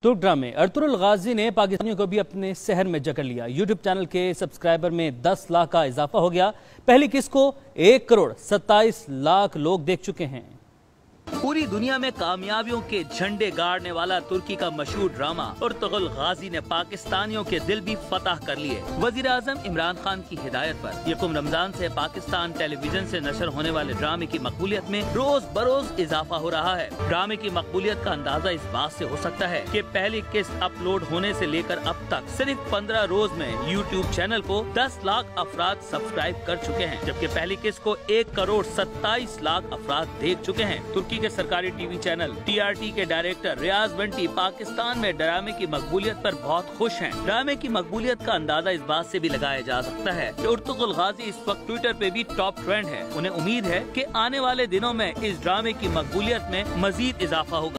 तुर्क ड्रामे अर्तुगरुल गाजी ने पाकिस्तानियों को भी अपने शहर में जकड़ लिया। यूट्यूब चैनल के सब्सक्राइबर में 10 लाख का इजाफा हो गया। पहली किस्त को 1 करोड़ 27 लाख लोग देख चुके हैं। पूरी दुनिया में कामयाबियों के झंडे गाड़ने वाला तुर्की का मशहूर ड्रामा अर्तुगरुल गाजी ने पाकिस्तानियों के दिल भी फतह कर लिए। वजीर आजम इमरान खान की हिदायत पर यकम रमजान से पाकिस्तान टेलीविजन से नशर होने वाले ड्रामे की मकबूलियत में रोज बरोज इजाफा हो रहा है। ड्रामे की मकबूलियत का अंदाजा इस बात से हो सकता है कि पहली किस्त अपलोड होने से लेकर अब तक सिर्फ 15 रोज में यूट्यूब चैनल को 10 लाख अफराद सब्सक्राइब कर चुके हैं, जबकि पहली किस्त को 1 करोड़ 27 लाख अफराद देख चुके हैं। तुर्की के सरकारी टीवी चैनल TRT के डायरेक्टर रियाज बंटी पाकिस्तान में ड्रामे की मकबूलियत पर बहुत खुश हैं। ड्रामे की मकबूलियत का अंदाजा इस बात से भी लगाया जा सकता है कि अर्तुगरुल गाजी इस वक्त ट्विटर पे भी टॉप ट्रेंड है। उन्हें उम्मीद है कि आने वाले दिनों में इस ड्रामे की मकबूलियत में मजीद इजाफा होगा।